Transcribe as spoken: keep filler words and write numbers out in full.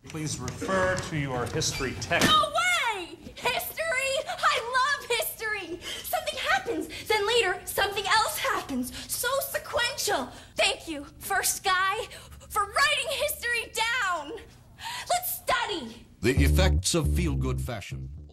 Please refer to your history text. No way! History? I love history! Something happens, then later something else happens. So sequential. Thank you, first guy, for writing history down. Let's study. The effects of feel-good fashion.